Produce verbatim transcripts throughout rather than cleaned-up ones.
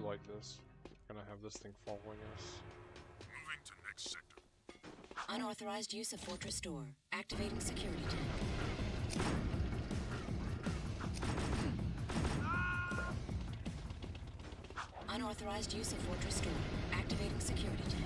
like this. We're gonna have this thing following us. Moving to next sector. Unauthorized use of Fortress Door. Activating security tank. Unauthorized use of Fortress Door. Activating security tank.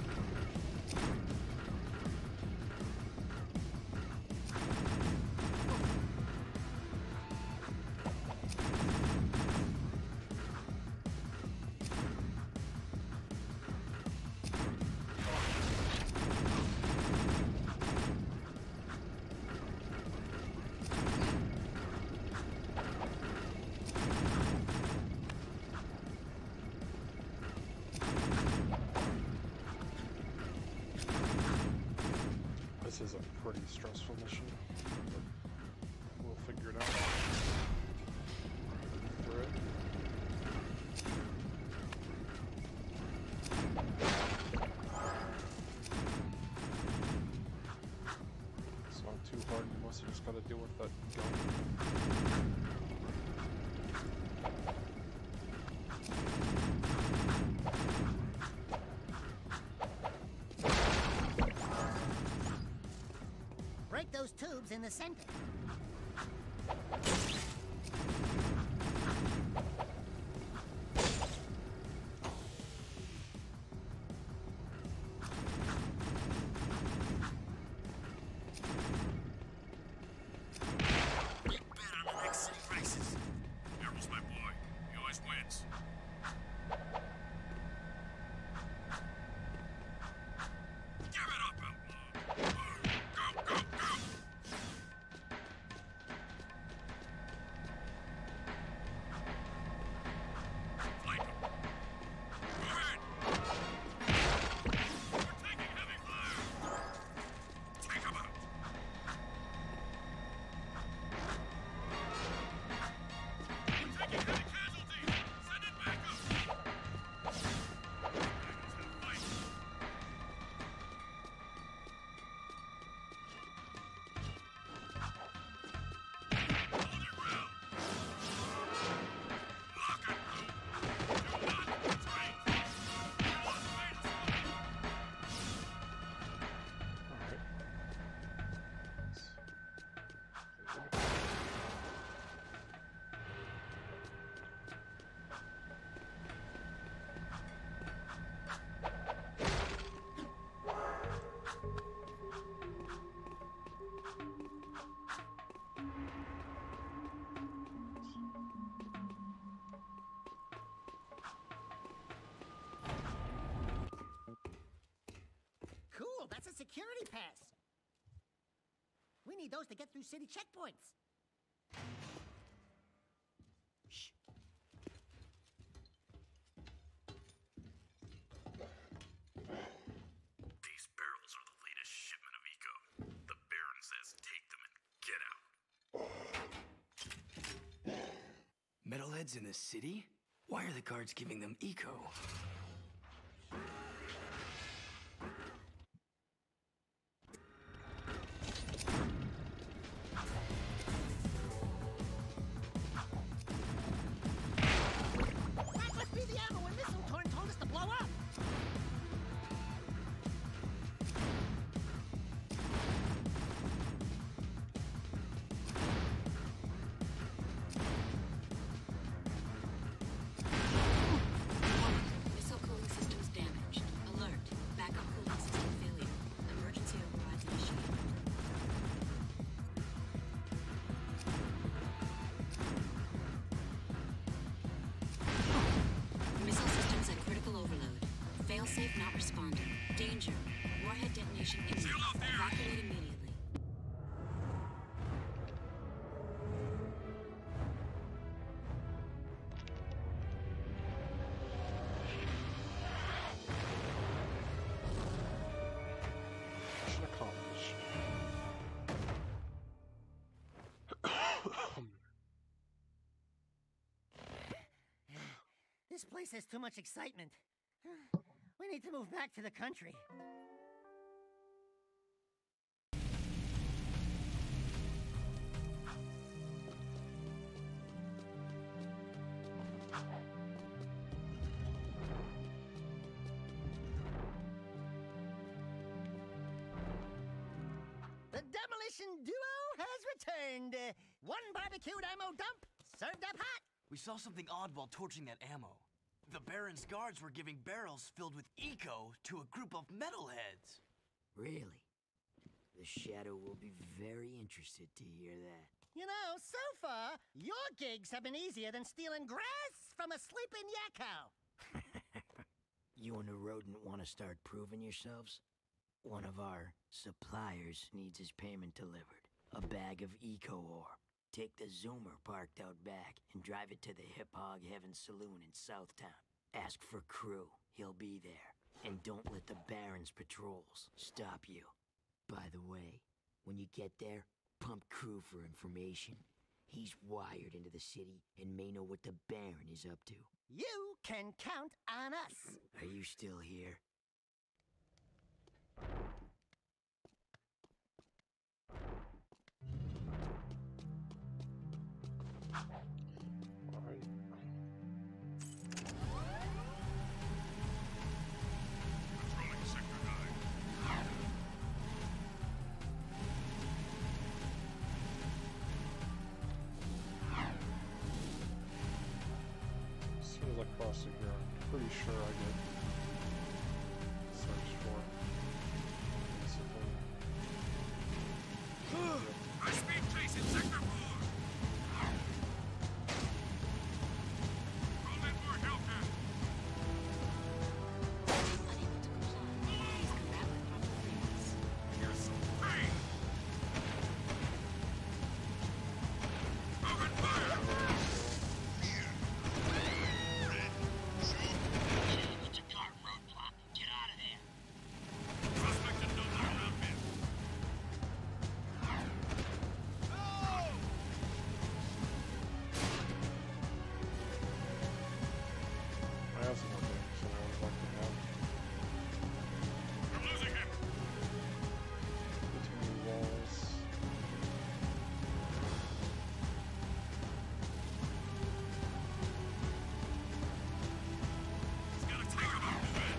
This is a pretty stressful mission, but we'll figure it out. Through it. It's not too hard unless you just gotta deal with that gun. Break those tubes in the center. Big bet on the next city crisis. Errol's my boy. He always wins. Give it up, outlaw. Go, go, go! Flank him. Go ahead! We're taking heavy fire! Take him out! We're taking heavy casualties! Send it back up! Dragons have fight! Hold your ground! Lock and move! Do not retreat! We must wait! Alright. Cool, that's a security pass. We need those to get through city checkpoints. Shh. These barrels are the latest shipment of eco. The Baron says take them and get out. Metalheads in the city? Why are the guards giving them eco? That must be the ammo when Missile Torn told us to blow up. Missile cooling systems damaged. Alert. Backup cooling system failure. Emergency overrides initiated. Missile systems at critical overload. Failsafe not responding. Danger. Warhead detonation imminent. Seal off the area. Evacuate immediately. Mission accomplished. This place has too much excitement. We need to move back to the country. The demolition duo has returned. Uh, one barbecued ammo dump, served up hot. We saw something odd while torching that ammo. The Baron's guards were giving barrels filled with eco to a group of metalheads. Really? The Shadow will be very interested to hear that. You know, so far, your gigs have been easier than stealing grass from a sleeping yakko. You and the rodent want to start proving yourselves? One of our suppliers needs his payment delivered. A bag of eco ore. Take the Zoomer parked out back and drive it to the Hip Hog Heaven Saloon in Southtown. Ask for Crew. He'll be there. And don't let the Baron's patrols stop you. By the way, when you get there, pump Crew for information. He's wired into the city and may know what the Baron is up to. You can count on us. Are you still here? Alright. Controlling Sector nine. As soon as I cross it here, I'm pretty sure I get searched for. Basically. High-speed chase in Sector four. Roll in more Hellcat. Unable to comply. Please come back with proper clearance. Here's some pain. Open fire. It's a car roadblock. Get out of there. Suspect in no around me. I have some more things that I would like to have. We're losing him. Between walls. He's got a tank on his head.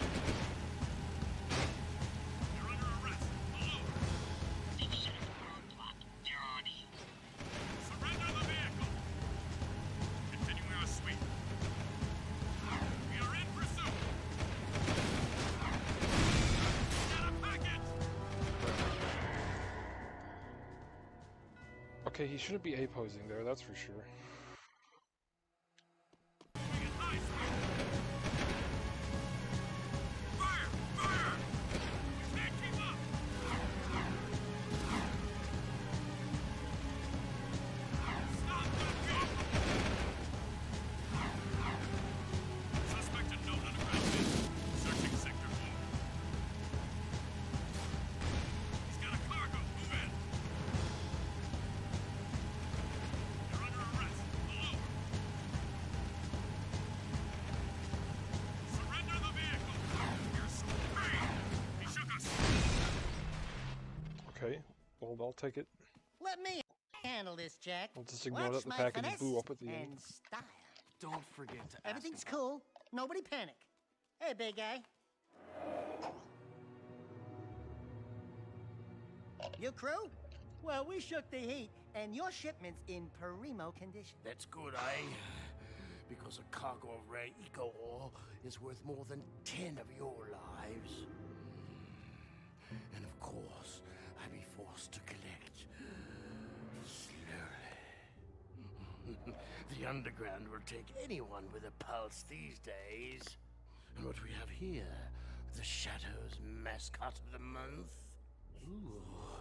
You're under arrest. Hello. They've set up a roadblock. They're on you. Surrender the vehicle. Continuing our sweep. We are in pursuit. Got a package. Okay, he shouldn't be A-posing there, that's for sure. Moving at high speed. Fire! Fire! We can't keep up. Stop that vehicle. Suspect in known underground vehicle. Searching Sector four. He's got a cargo. Move in. You're under arrest. Hello. Surrender the vehicle. Here's some pain. He shook us. Okay, well, I'll take it. Let me handle this, Jack. I'll just ignore Watch that the my package finesse blew up at the end. and style. Don't forget to ask Everything's about- cool. Nobody panic. Hey, big guy. Your crew? Well, we shook the heat, and your shipment's in primo condition. That's good, eh? Because a cargo of rare eco ore is worth more than ten of your lives. And of course, I'll be forced to collect slowly. The underground will take anyone with a pulse these days. And what we have here, the Shadow's mascot of the month. Ooh,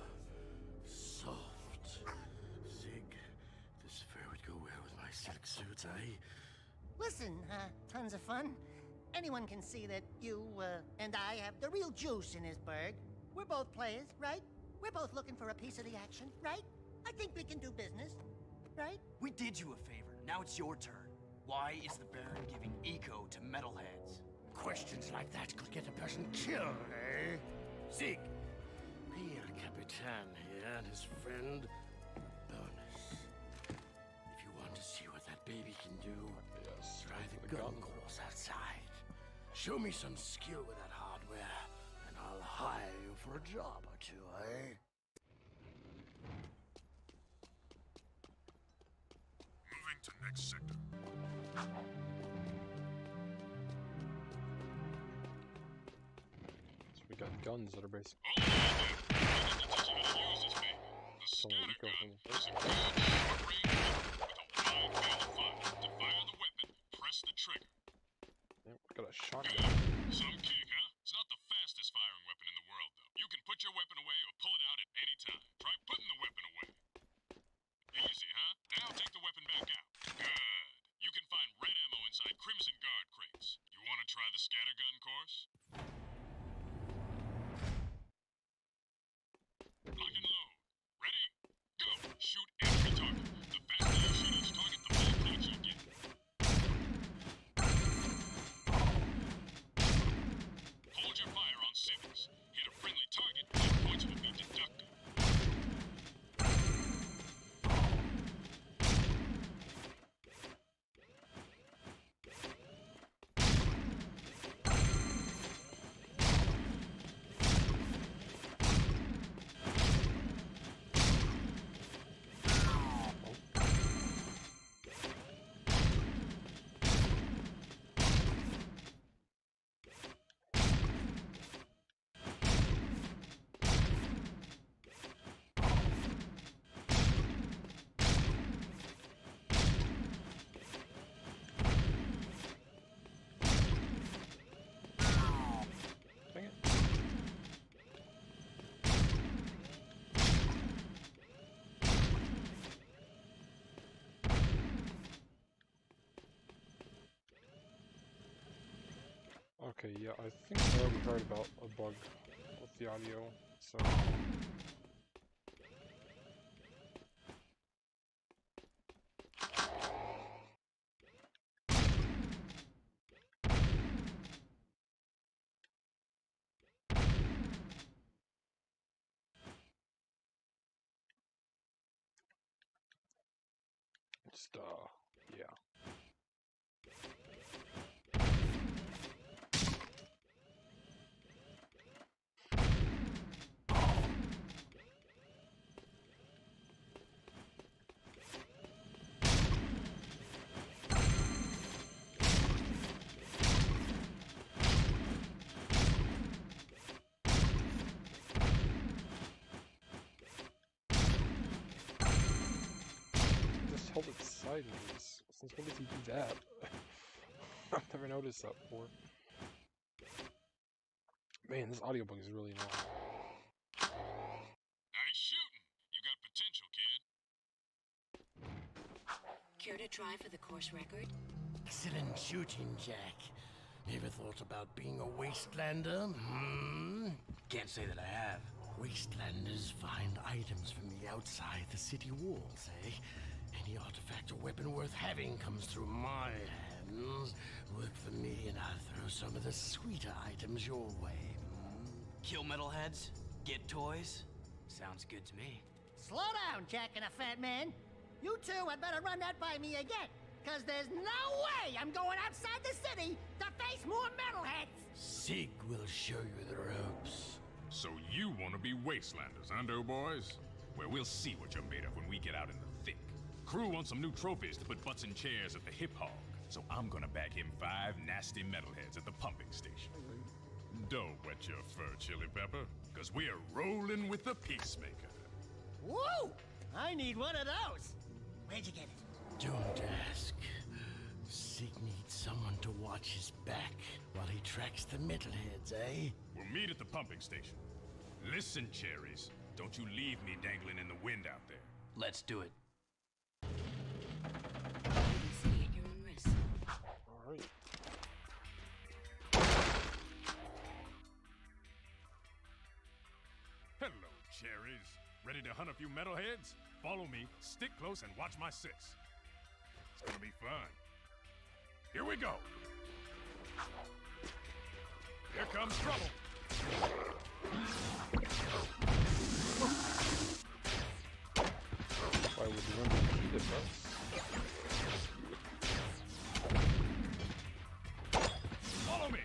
soft. Zig, this fur would go well with my silk suits, eh? Listen, uh, tons of fun. Anyone can see that you uh, and I have the real juice in this burg. We're both players, right? We're both looking for a piece of the action, right? I think we can do business, right? We did you a favor. Now it's your turn. Why is the Baron giving eco to metalheads? Questions like that could get a person killed, eh? Zig, Pierre Capitan here and his friend, Bonus. If you want to see what that baby can do, Yes, try the the gun gun. course outside. Show me some skill with that hardware, and I'll hire you for a job or two, eh? next sector. So we got guns that are basically All right, then. I'm going to teach you how to use this baby. The Someone scatter eco gun from the is a first good short-range weapon with a wide field of fire. To fire the weapon, press the trigger. Yeah, we got a shotgun. Good. Some kick, huh? It's not the fastest firing weapon in the world, though. You can put your weapon away or pull it out at any time. Try putting the weapon away. Easy, huh? Now take the weapon back out. Good. You can find red ammo inside Crimson Guard crates. You want to try the scattergun course? Lock and load. Ready? Go! Shoot every target. The faster you shoot each target, the more points you'll get. Hold your fire on civvies. Hit a friendly target, and points will be deducted. Dang it. Okay, yeah, I think I already heard about a bug with the audio, so... Just, uh, yeah. Just hold it sideways. Since when does he do that? I've never noticed that before. Man, this audiobook is really annoying. Nice shooting. You got potential, kid. Care to try for the course record? Excellent shooting, Jack. Ever thought about being a wastelander? Hmm? Can't say that I have. Wastelanders find items from the outside the city walls, eh? Any artifact or weapon worth having comes through my hands. Work for me and I'll throw some of the sweeter items your way. Hmm? Kill metalheads? Get toys? Sounds good to me. Slow down, Jack and a fat man. You two had better run that by me again, because there's no way I'm going outside the city to face more metalheads. Sig will show you the ropes. So you want to be wastelanders, huh, doughboys? Well, we'll see what you're made of when we get out in the thick. Crew wants some new trophies to put butts in chairs at the Hip Hog, so I'm gonna bag him five nasty metalheads at the pumping station. Don't wet your fur, Chili Pepper, because we're rolling with the Peacemaker. Woo! I need one of those. Where'd you get it? Don't ask. Sig needs someone to watch his back while he tracks the metalheads, eh? We'll meet at the pumping station. Listen, Cherries, don't you leave me dangling in the wind out there. Let's do it. City at your own risk. Alright. Hello, Cherries. Ready to hunt a few metalheads? Follow me, stick close, and watch my six. It's gonna be fun. Here we go. Here comes trouble. Why would you run to heat it first? Follow me.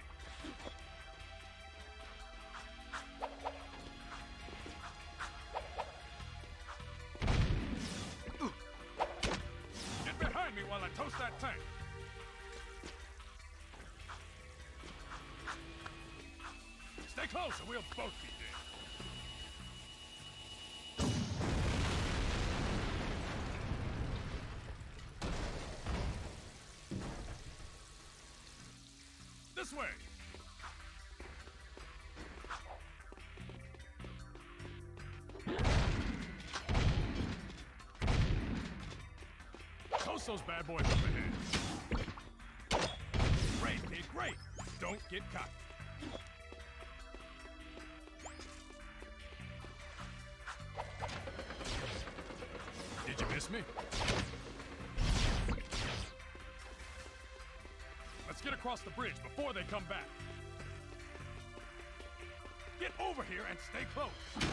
Get behind me while I tow closer, we'll both be dead. This way! Toast those bad boys up ahead. Great, kid, great! Don't get caught. Did you miss me? Let's get across the bridge before they come back. Get over here and stay close.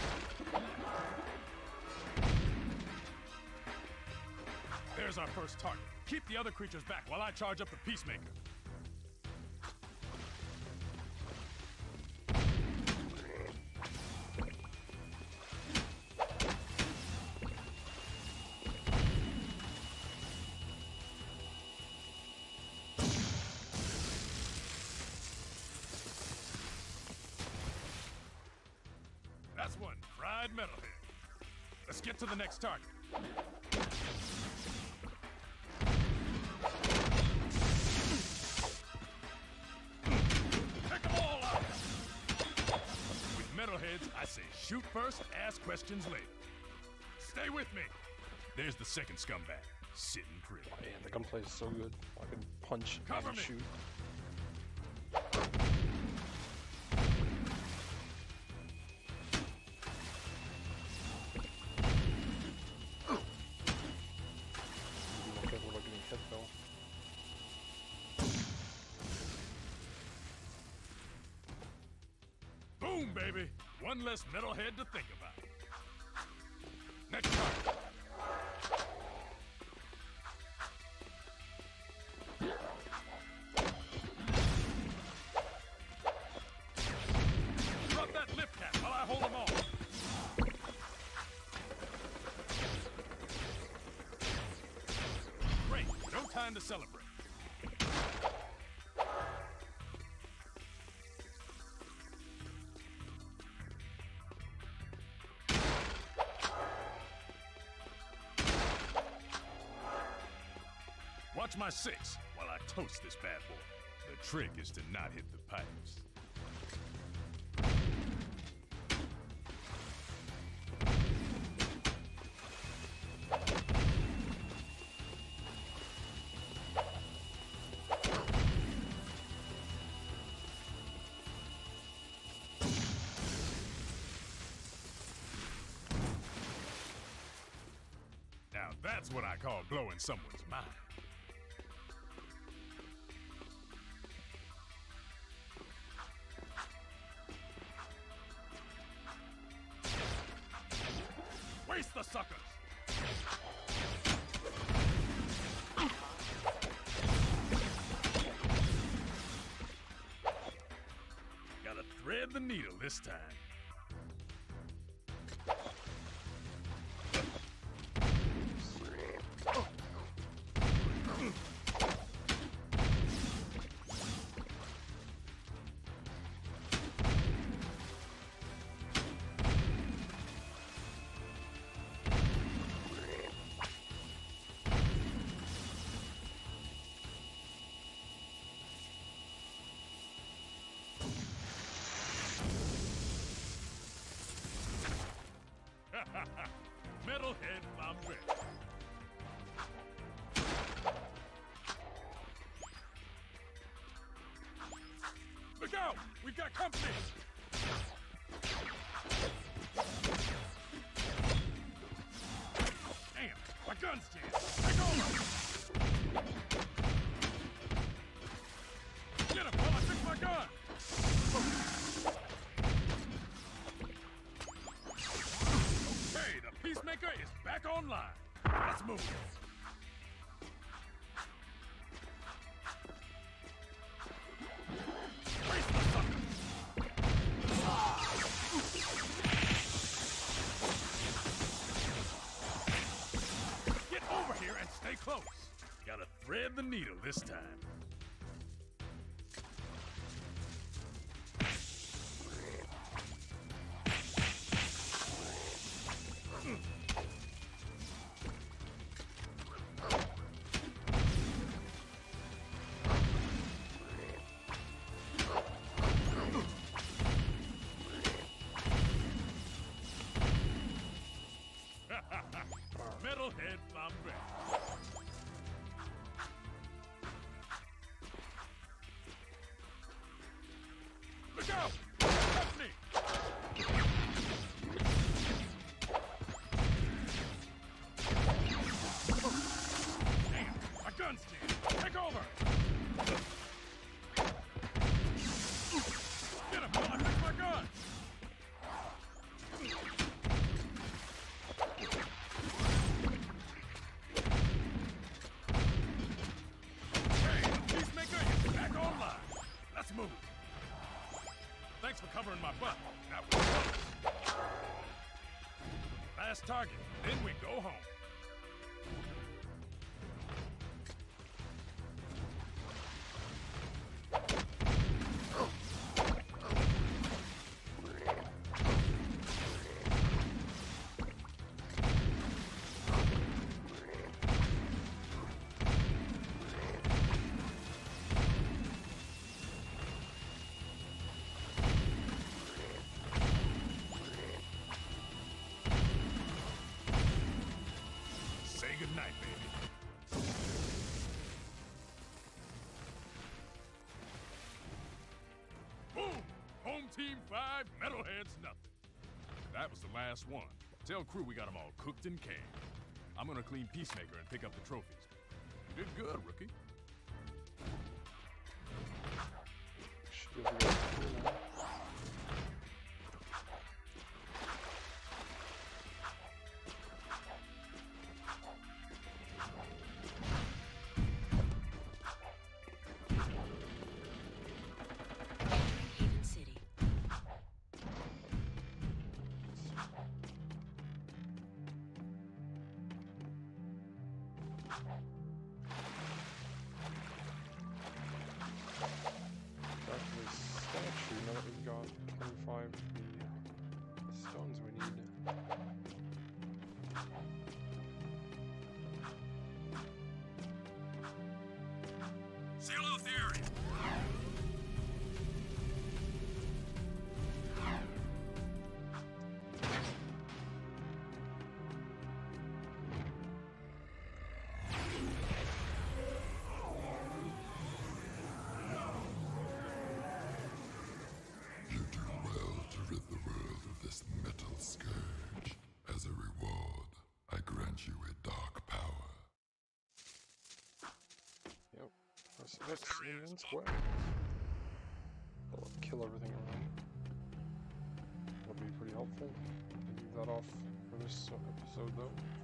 There's our first target. Keep the other creatures back while I charge up the Peacemaker. That's one fried metalhead. Let's get to the next target. Take them all out! With metalheads, I say shoot first, ask questions later. Stay with me. There's the second scumbag, sitting pretty. Man, the gunplay is so good. I can punch Cover and me. shoot. Be careful about getting hit though. Boom, baby! One less metalhead to think about. Next target. Drop that lift cap while I hold them off. Great, no time to celebrate. Watch my six while I toast this bad boy. The trick is to not hit the pipes. Now that's what I call blowing someone's mind. Waste the suckers! Gotta thread the needle this time. Metalhead Lambert. Look out! We've got company! Damn! My gun's jammed! Take over! Get him while I fix my gun! Okay, the Peacemaker is back online. Let's move. Waste the sucker. Get over here and stay close. Gotta thread the needle this time. I'm ready. Look out! That's me! Damn, my gun's jammed. Take over! Get him! I'll fix my gun! Hey, Peacemaker is back online. Let's move. Thanks for covering my butt. That was close. Last target, then we go home. Say goodnight, baby. Boom! Home team five, metalheads nothing. That was the last one. Tell crew we got them all cooked and canned. I'm gonna clean Peacemaker and pick up the trophies. You did good, rookie. Should be able to go through now. Haven City. Back to the statue now that we've got twenty-five of the stones we need. Seal off the area. You do well to rid the world of this metal scourge. As a reward, I grant you a dark power. Yep. Press X and then square. That'll kill everything around. That'll be pretty helpful. Leave that off for this episode though.